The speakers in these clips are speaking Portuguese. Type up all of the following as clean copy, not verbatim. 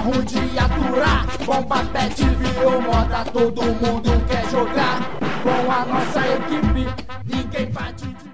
ruim de aturar. Bomba Pet virou moda, todo mundo quer jogar. Com a nossa equipe, ninguém bate de...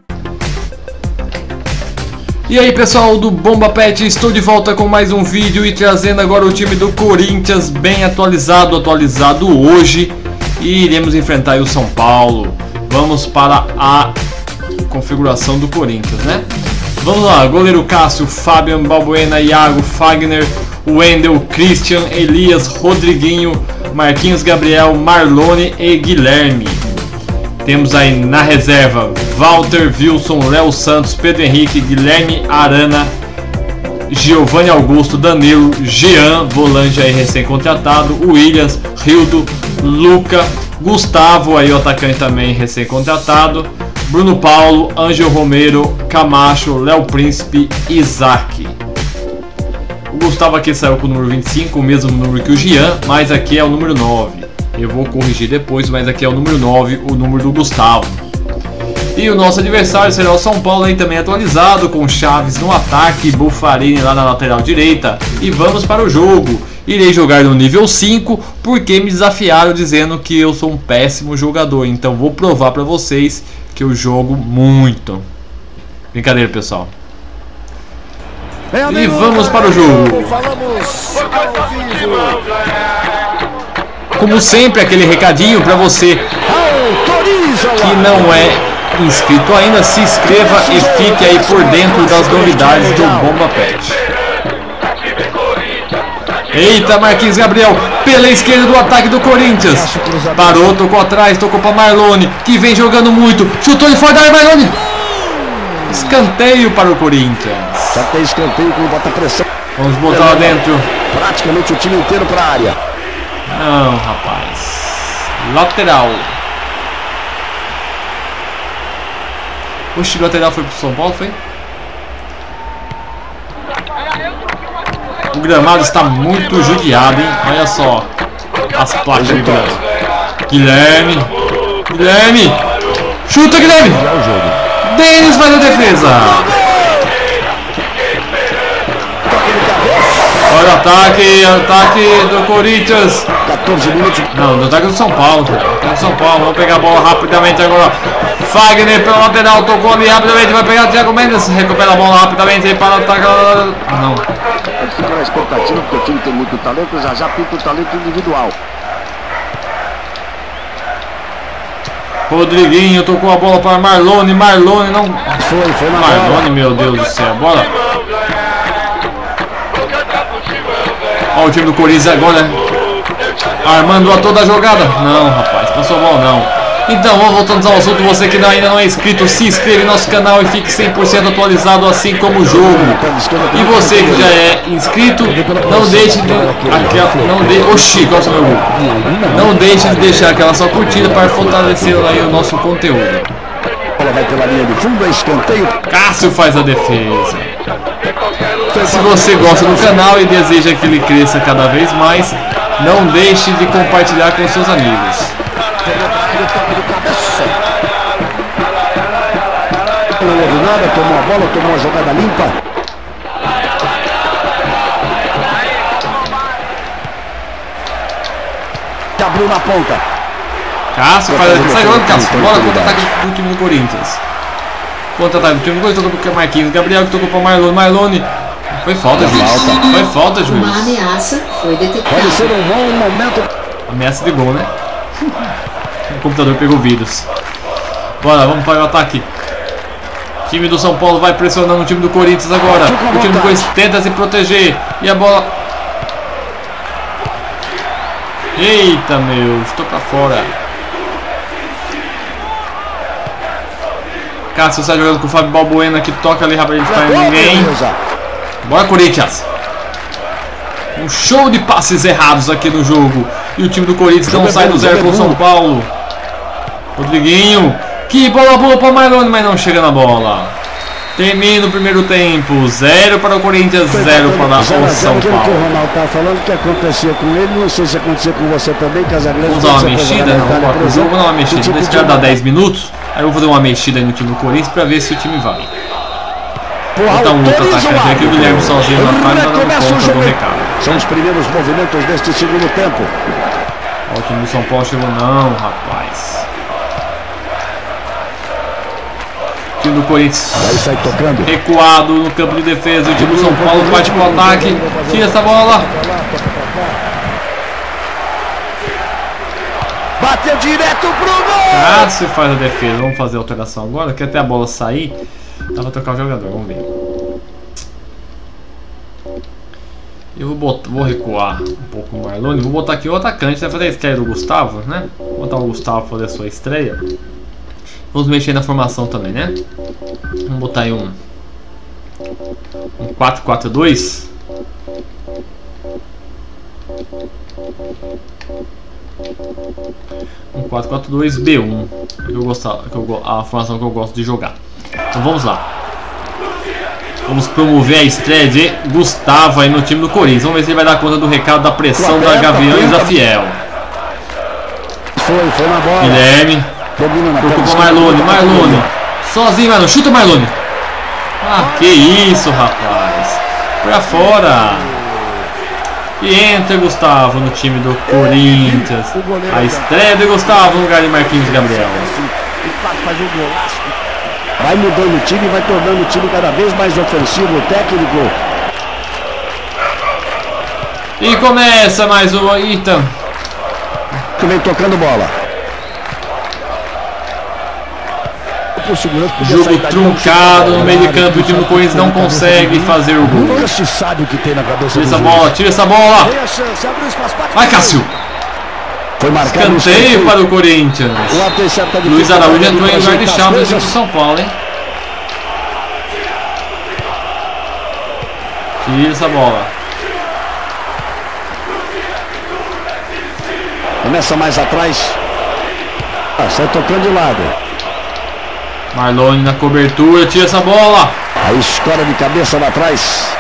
E aí pessoal do Bomba Pet, estou de volta com mais um vídeo e trazendo agora o time do Corinthians bem atualizado hoje. E iremos enfrentar aí o São Paulo. Vamos para a configuração do Corinthians, né? Vamos lá, goleiro Cássio, Fabian, Balbuena, Iago, Fagner, Wendel, Christian, Elias, Rodriguinho, Marquinhos, Gabriel, Marlone e Guilherme. Temos aí na reserva Walter, Wilson, Léo Santos, Pedro Henrique, Guilherme Arana, Giovanni Augusto, Danilo, Jean, volante aí recém-contratado, Williams, Rildo, Luca, Gustavo, aí o atacante também recém-contratado, Bruno Paulo, Ângel Romero, Camacho, Léo Príncipe, Isaac. O Gustavo aqui saiu com o número 25, o mesmo número que o Jean, mas aqui é o número 9. Eu vou corrigir depois, mas aqui é o número 9, o número do Gustavo. E o nosso adversário será o São Paulo, aí também atualizado, com Chaves no ataque, Buffarini lá na lateral direita. E vamos para o jogo. Irei jogar no nível 5, porque me desafiaram dizendo que eu sou um péssimo jogador. Então vou provar para vocês que eu jogo muito. Brincadeira, pessoal. E vamos para o jogo. Como sempre, aquele recadinho para você que não é inscrito ainda, se inscreva e fique aí por dentro das novidades do Bomba Pet. Eita, Marquinhos Gabriel pela esquerda do ataque do Corinthians. Parou, tocou atrás, tocou para Marlone, que vem jogando muito. Chutou de fora da área, Marlone. Escanteio para o Corinthians. Já tem escanteio quando bota pressão. Vamos botar lá dentro. Praticamente o time inteiro para a área. Não, rapaz. Lateral. O lateral foi pro São Paulo, foi? O gramado está muito judiado, hein? Olha só as placas de gramado. Guilherme. Guilherme. Chuta, Guilherme. Denis faz a defesa. Olha o ataque do Corinthians. 14 minutos. Não, do ataque do São Paulo. Do São Paulo, vamos pegar a bola rapidamente agora. Fagner pela lateral, tocou ali rapidamente, vai pegar o Thiago Mendes. Recupera a bola rapidamente aí para o ataque. Não. Fica na expectativa porque o time tem muito talento, já pinta o talento individual. Rodriguinho tocou a bola para Marlone. Marlone não. Foi na Marlone, bola. meu Deus do céu. Bola. Olha o time do Corinthians agora, né? Armando a toda a jogada. Não, rapaz, passou a bola não. Então, vamos voltando ao assunto. Você que ainda não é inscrito, se inscreva em nosso canal e fique 100% atualizado, assim como o jogo. E você que já é inscrito, não deixe de... Oxi, gosta do meu gol. Não deixe de deixar aquela sua curtida para fortalecer aí o nosso conteúdo. Ela vai pela linha de fundo, é escanteio. Cássio faz a defesa. Se você gosta do canal e deseja que ele cresça cada vez mais, não deixe de compartilhar com seus amigos. Não houve nada, tomou a bola, tomou a jogada limpa. Abriu na ponta. Cássio faz a defesa. Sai jogando, Cássio. Bola contra-ataque do time do Corinthians. Contra-ataque do time do Corinthians, tocou para Marquinhos Gabriel, que tocou para Marlone. Marlone. Foi falta, juiz. Foi falta, juiz. Uma ameaça foi detectada. Pode ser um bom momento. Ameaça de gol, né? O computador pegou vírus. Bora, vamos para o ataque. O time do São Paulo vai pressionando o time do Corinthians agora. O time do Corinthians tenta se proteger. E a bola... Eita, meu. Estou para fora. Cássio sai jogando com o Fábio Balbuena, que toca ali rapidamente para ninguém. Bora, Corinthians. Um show de passes errados aqui no jogo. E o time do Corinthians não sai do zero com o São Paulo. Rodriguinho. Que bola boa para o Marlone, mas não chega na bola. Termina o primeiro tempo. 0 para o Corinthians, 0 para o São Paulo. O Ronaldo está falando que acontecia com ele. Não sei se acontecia com você também, Casagrande. Vamos dar uma mexida? Vamos dar uma mexida. Esse cara dá 10 minutos. Aí eu vou fazer uma mexida aí no time do Corinthians para ver se o time vai. Botar um outro atacante aqui, o Guilherme sozinho na frente, para dar conta do recado. São os primeiros movimentos deste segundo tempo. O time do São Paulo chegou, não, rapaz. O time do Corinthians Aí sai tocando. recuado no campo de defesa. O time do São Paulo parte pro ataque. Tira essa bola. Bateu direto pro gol. Cássio faz a defesa. Vamos fazer a alteração agora, que até a bola sair dá pra trocar o jogador. Vamos ver. Eu vou recuar um pouco o Marlone. Vou botar aqui o atacante. Vai fazer a estreia do Gustavo, né? Vou botar o Gustavo para fazer a sua estreia. Vamos mexer na formação também, né? Vamos botar aí um 4-4-2. Um 4-4-2 B1. A formação que eu gosto de jogar. Então vamos lá. Vamos promover a estreia de Gustavo aí no time do Corinthians. Vamos ver se ele vai dar conta do recado da pressão da Gaviões da Fiel. Foi na bola. Guilherme. Preocupa o Marlone. Marlone. Sozinho, Marlone. Chuta o Marlone. Ah, que isso, rapaz. Pra fora. E entra Gustavo no time do Corinthians. A estreia de Gustavo no lugar de Marquinhos Gabriel. Vai mudando o time, vai tornando o time cada vez mais ofensivo, técnico. E começa mais o Ita. Que vem tocando bola. Jogo truncado no meio de campo. O time do Corinthians não consegue fazer o gol. Nunca se sabe o que tem na cabeça. Tira essa bola, tira essa bola. Vai, Cássio. Foi marcado Escanteio para o Corinthians. Luiz Araújo entrou em lugar de Chaves do São Paulo, hein? Tira essa bola. Começa mais atrás. Sai tocando de lado. Marlone na cobertura, tira essa bola. Aí escora de cabeça lá atrás.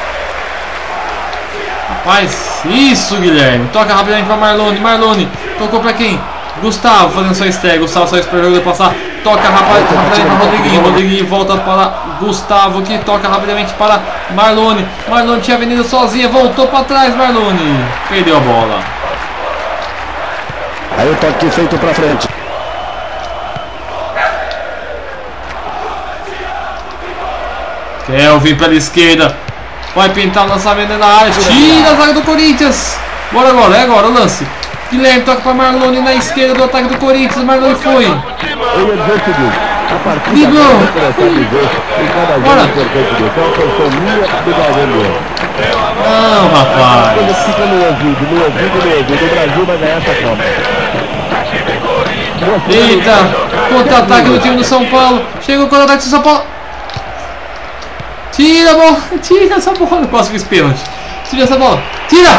Rapaz, isso, Guilherme. Toca rapidamente para Marlone. Marlone, tocou para quem? Gustavo fazendo sua estreia. Gustavo só espera o jogador passar. Toca rapidamente para Rodriguinho. Rodriguinho volta para Gustavo, que toca rapidamente para Marlone. Marlone tinha venido sozinha, voltou para trás. Marlone perdeu a bola. Aí o toque feito para frente. Kelvin pela esquerda. Vai pintar o lançamento na área. Tira a zaga do Corinthians. Bora agora, é agora o lance. Guilherme toca para Marlone na esquerda do ataque do Corinthians. Marlone foi. Driblou. Bora. Não, rapaz. Eita. Contra-ataque do time do São Paulo. Chega o contra-ataque do São Paulo. Tira a bola, tira essa bola. Quase fiz pênalti. Tira essa bola, tira!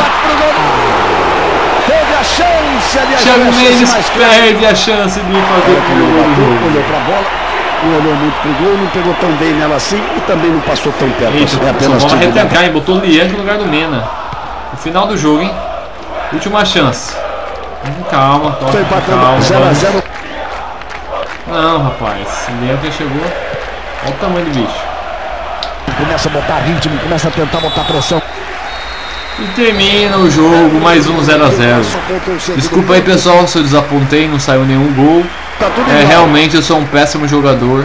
Teve a chance ali. Thiago Mendes perde a chance de fazer o gol. Olhou pra bola, não olhou muito pro gol, não pegou tão bem nela assim e também não passou tão perto. Eita, apenas vamos retrancar, hein? Botou o Lian no lugar do Mena. No final do jogo, hein? Última chance. Calma, toca, calma. 0-0. Não, rapaz. O Lian que chegou. Olha o tamanho do bicho. Começa a botar ritmo, começa a tentar botar pressão. E termina o jogo, mais um 0-0. Desculpa aí, pessoal, se eu desapontei, não saiu nenhum gol. Realmente eu sou um péssimo jogador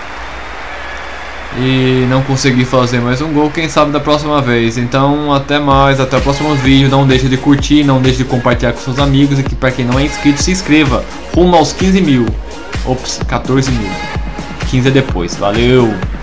e não consegui fazer mais um gol. Quem sabe da próxima vez. Então até mais, até o próximo vídeo. Não deixe de curtir, não deixe de compartilhar com seus amigos. E que para quem não é inscrito, se inscreva. Rumo aos 15 mil. Ops, 14 mil. 15 é depois. Valeu!